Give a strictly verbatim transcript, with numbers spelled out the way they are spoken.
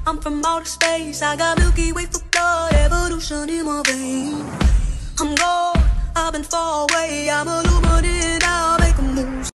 I'm from outer space, I got Milky Way for blood, evolution in my veins. I'm gold, I've been far away, I'm a luminous.